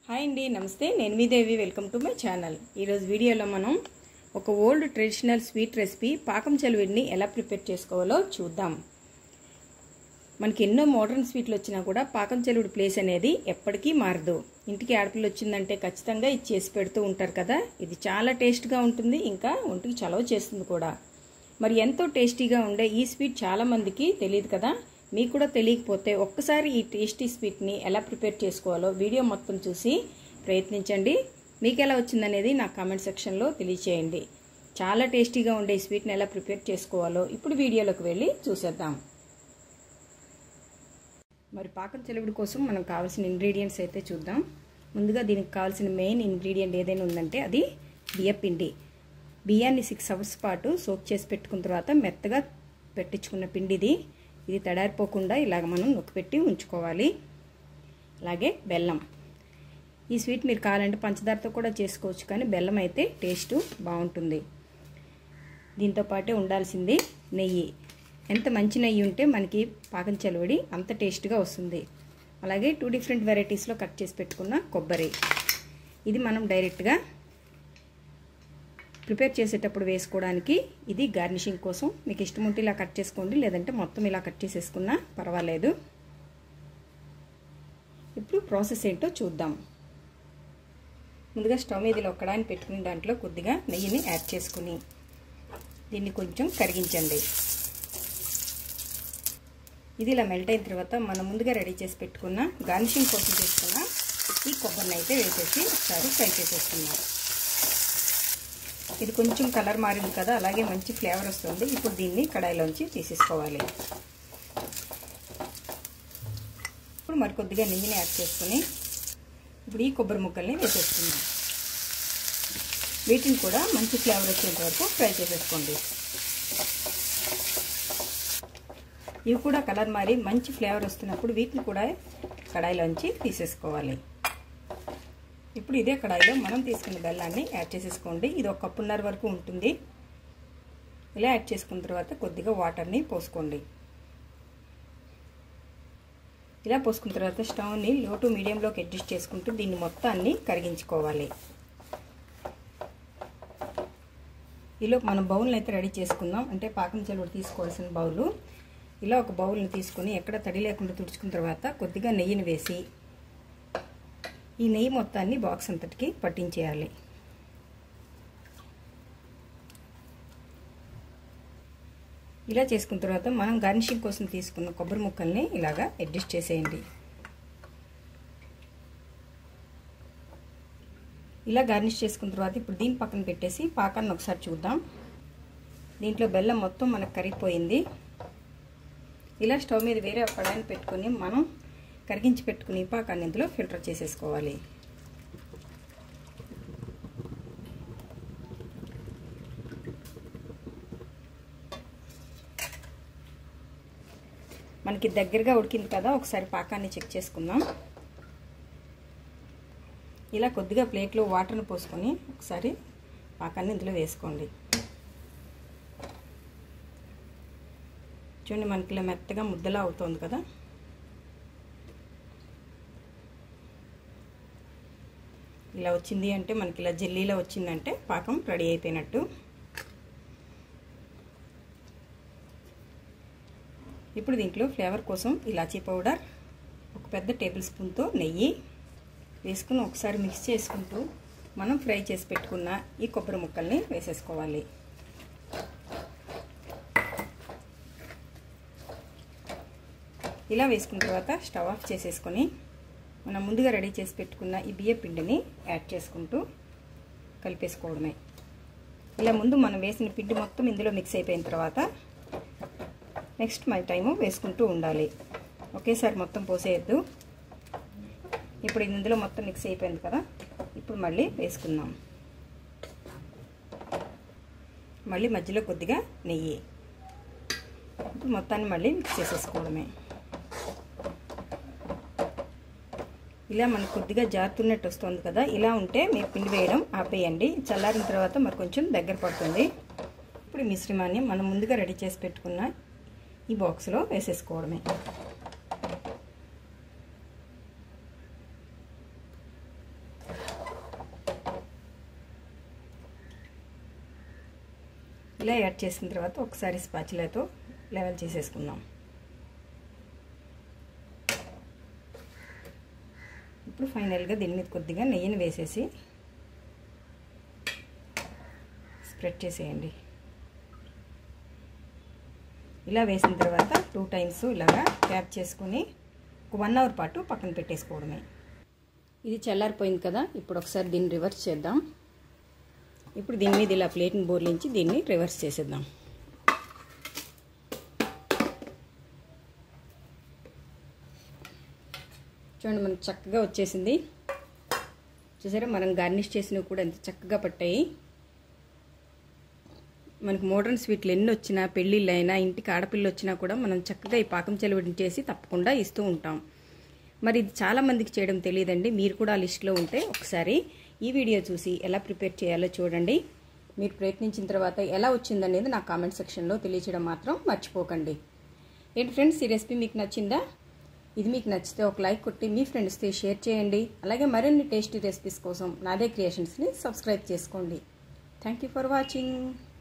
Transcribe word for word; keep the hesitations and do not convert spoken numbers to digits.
Hi అండి, నమస్తే. నేను మీ Devi. Welcome to my channel. ఈరోజు వీడియోలో మనం ఒక ఓల్డ్ ట్రెడిషనల్ స్వీట్ రెసిపీ పాకం చలివిడిని ఎలా ప్రిపేర్ చేసుకోవాలో చూద్దాం. మనకి ఎన్నో మోడర్న్ స్వీట్లు వచ్చినా కూడా పాకం చలివిడి ప్లేస్ అనేది ఎప్పటికీ మారదు. ఇంటికి ఆడపిల్ల వచ్చిందంటే ఖచ్చితంగా ఇది చేసి పెడుతూ ఉంటారు కదా. ఇది చాలా టేస్ట్గా ఉంటుంది, ఇంకా ఒంటికి చలవ చేస్తుంది కూడా. మరి ఎంతో టేస్టీగా ఉండే ఈ స్వీట్ చాలామందికి తెలియదు కదా. మీకు కూడా తెలియకపోతే ఒక్కసారి ఈ టేస్టీ స్వీట్ని ఎలా ప్రిపేర్ చేసుకోవాలో వీడియో మొత్తం చూసి ప్రయత్నించండి. మీకు ఎలా వచ్చిందనేది నా కామెంట్ సెక్షన్లో తెలియచేయండి. చాలా టేస్టీగా ఉండే ఈ స్వీట్ని ఎలా ప్రిపేర్ చేసుకోవాలో ఇప్పుడు వీడియోలోకి వెళ్ళి చూసేద్దాం. మరి పాకం చలివిడి కోసం మనం కావాల్సిన ఇంగ్రీడియంట్స్ అయితే చూద్దాం. ముందుగా దీనికి కావాల్సిన మెయిన్ ఇంగ్రీడియంట్ ఏదైనా ఉందంటే అది బియ్యపిండి. బియ్యాన్ని సిక్స్ అవర్స్ పాటు సోక్ చేసి పెట్టుకున్న తర్వాత మెత్తగా పెట్టించుకున్న పిండిది. ఇది తడారిపోకుండా ఇలాగ మనం నొక్కిపెట్టి ఉంచుకోవాలి. అలాగే బెల్లం. ఈ స్వీట్ మీరు కావాలంటే పంచదారతో కూడా చేసుకోవచ్చు, కానీ బెల్లం అయితే టేస్ట్ బాగుంటుంది. దీంతో పాటే ఉండాల్సింది నెయ్యి. ఎంత మంచి నెయ్యి ఉంటే మనకి పాకం చలివిడి అంత టేస్ట్గా వస్తుంది. అలాగే టూ డిఫరెంట్ వెరైటీస్లో కట్ చేసి పెట్టుకున్న కొబ్బరి. ఇది మనం డైరెక్ట్గా ప్రిపేర్ చేసేటప్పుడు వేసుకోవడానికి. ఇది గార్నిషింగ్ కోసం. మీకు ఇష్టం ఉంటే ఇలా కట్ చేసుకోండి, లేదంటే మొత్తం ఇలా కట్ చేసేసుకున్నా పర్వాలేదు. ఇప్పుడు ప్రాసెస్ ఏంటో చూద్దాం. ముందుగా స్టవ్ మీద ఇలా ఒక్కడాన్ని పెట్టుకుని దాంట్లో కొద్దిగా నెయ్యిని యాడ్ చేసుకుని దీన్ని కొంచెం కరిగించండి. ఇది ఇలా మెల్ట్ అయిన తర్వాత మనం ముందుగా రెడీ చేసి పెట్టుకున్న గార్నిషింగ్ కోసం చేసుకున్న ఈ కొబ్బరిని అయితే వేసేసి ఒకసారి ఫ్రై చేసేసుకున్నాం. ఇది కొంచెం కలర్ మారింది కదా, అలాగే మంచి ఫ్లేవర్ వస్తుంది. ఇప్పుడు దీన్ని కడాయిలోంచి తీసేసుకోవాలి. ఇప్పుడు మరికొద్దిగా నెయ్యిని యాడ్ చేసుకుని ఇప్పుడు ఈ కొబ్బరి ముక్కల్ని వేసేసుకుందాం. వీటిని కూడా మంచి ఫ్లేవర్ వచ్చేంత వరకు ఫ్రై చేసేసుకోండి. ఇవి కూడా కలర్ మారి మంచి ఫ్లేవర్ వస్తున్నప్పుడు వీటిని కూడా కడాయిలోంచి తీసేసుకోవాలి. ఇప్పుడు ఇదే కడాయిలో మనం తీసుకున్న బెల్లాన్ని యాడ్ చేసేసుకోండి. ఇది ఒక కప్పున్నర వరకు ఉంటుంది. ఇలా యాడ్ చేసుకున్న తర్వాత కొద్దిగా వాటర్ని పోసుకోండి. ఇలా పోసుకున్న తర్వాత స్టవ్ని లో టు మీడియంలోకి అడ్జస్ట్ చేసుకుంటూ దీన్ని మొత్తాన్ని కరిగించుకోవాలి. ఇలా మనం బౌల్ని అయితే రెడీ చేసుకుందాం. అంటే పాకం చలివిడి తీసుకోవాల్సిన బౌలు. ఇలా ఒక బౌల్ని తీసుకుని ఎక్కడ తడి లేకుండా తుడుచుకున్న తర్వాత కొద్దిగా నెయ్యిని వేసి ఈ నెయ్యి మొత్తాన్ని బాక్స్ అంతటికి పట్టించేయాలి. ఇలా చేసుకున్న తర్వాత మనం గార్నిషింగ్ కోసం తీసుకున్న కొబ్బరి ముక్కల్ని ఇలాగా అడ్జస్ట్ చేసేయండి. ఇలా గార్నిష్ చేసుకున్న తర్వాత ఇప్పుడు దీని పక్కన పెట్టేసి పాకాన్ని ఒకసారి చూద్దాం. దీంట్లో బెల్లం మొత్తం మనకు కరిగిపోయింది. ఇలా స్టవ్ మీద వేరే కడాయిని పెట్టుకొని మనం కరిగించి పెట్టుకుని పాకాన్ని ఇందులో ఫిల్టర్ చేసేసుకోవాలి. మనకి దగ్గరగా ఉడికింది కదా, ఒకసారి పాకాన్ని చెక్ చేసుకుందాం. ఇలా కొద్దిగా ప్లేట్లో వాటర్ని పోసుకొని ఒకసారి పాకాన్ని ఇందులో వేసుకోండి. చూడండి, మనకి ఇలా మెత్తగా ముద్దలా అవుతుంది కదా. ఇలా వచ్చింది అంటే మనకి ఇలా జెల్లీలా వచ్చిందంటే పాకం రెడీ అయిపోయినట్టు. ఇప్పుడు దీంట్లో ఫ్లేవర్ కోసం ఇలాచీ పౌడర్, ఒక పెద్ద టేబుల్ స్పూన్తో నెయ్యి వేసుకుని ఒకసారి మిక్స్ చేసుకుంటూ మనం ఫ్రై చేసి పెట్టుకున్న ఈ కొబ్బరి ముక్కల్ని వేసేసుకోవాలి. ఇలా వేసుకున్న తర్వాత స్టవ్ ఆఫ్ చేసేసుకొని మనం ముందుగా రెడీ చేసి పెట్టుకున్న ఈ బియ్య పిండిని యాడ్ చేసుకుంటూ కలిపేసుకోవడమే. ఇలా ముందు మనం వేసిన పిండి మొత్తం ఇందులో మిక్స్ అయిపోయిన తర్వాత నెక్స్ట్ మై టైము వేసుకుంటూ ఉండాలి. ఒకేసారి మొత్తం పోసేయద్దు. ఇప్పుడు ఇందులో మొత్తం మిక్స్ అయిపోయింది కదా, ఇప్పుడు మళ్ళీ వేసుకుందాం. మళ్ళీ మధ్యలో కొద్దిగా నెయ్యి. ఇప్పుడు మొత్తాన్ని మళ్ళీ మిక్స్ చేసేసుకోవడమే. ఇలా మనకు కొద్దిగా జారుతున్నట్టు వస్తుంది కదా, ఇలా ఉంటే మీరు పిండి వేయడం ఆపేయండి. చల్లారిన తర్వాత మరి కొంచెం దగ్గర పడుతుంది. ఇప్పుడు ఈ మిశ్రమాన్ని మనం ముందుగా రెడీ చేసి పెట్టుకున్న ఈ బాక్స్లో వేసేసుకోవడమే. ఇలా యాడ్ చేసిన తర్వాత ఒకసారి స్పాచులాతో లెవెల్ చేసేసుకుందాం. ఇప్పుడు ఫైనల్గా దీని మీద కొద్దిగా నెయ్యిని వేసేసి స్ప్రెడ్ చేసేయండి. ఇలా వేసిన తర్వాత టూ టైమ్స్ ఇలాగా ట్యాప్ చేసుకుని ఒక వన్ అవర్ పాటు పక్కన పెట్టేసుకోవడమే. ఇది చల్లారిపోయింది కదా, ఇప్పుడు ఒకసారి దీన్ని రివర్స్ చేద్దాం. ఇప్పుడు దీని మీద ఇలా ప్లేట్ని బోర్లించి దీన్ని రివర్స్ చేసేద్దాం. చూడండి మనకు చక్కగా వచ్చేసింది. చూసారా మనం గార్నిష్ చేసినవి కూడా ఎంత చక్కగా పట్టాయి. మనకు మోడర్న్ స్వీట్లు ఎన్ని వచ్చినా, పెళ్ళిళ్ళు అయినా, ఇంటికి ఆడపిల్లలు వచ్చినా కూడా మనం చక్కగా ఈ పాకం చెలవిడిని చేసి తప్పకుండా ఇస్తూ ఉంటాం. మరి ఇది చాలామందికి చేయడం తెలియదండి. మీరు కూడా ఆ లిస్టులో ఉంటే ఒకసారి ఈ వీడియో చూసి ఎలా ప్రిపేర్ చేయాలో చూడండి. మీరు ప్రయత్నించిన తర్వాత ఎలా వచ్చిందనేది నా కామెంట్ సెక్షన్లో తెలియచేయడం మాత్రం మర్చిపోకండి. ఏంటి ఫ్రెండ్స్, ఈ రెసిపీ మీకు నచ్చిందా? ఇది మీకు నచ్చితే ఒక లైక్ కొట్టి మీ ఫ్రెండ్స్తో షేర్ చేయండి. అలాగే మరిన్ని టేస్టీ రెసిపీస్ కోసం నాదే క్రియేషన్స్ని సబ్స్క్రైబ్ చేసుకోండి. Thank you for watching.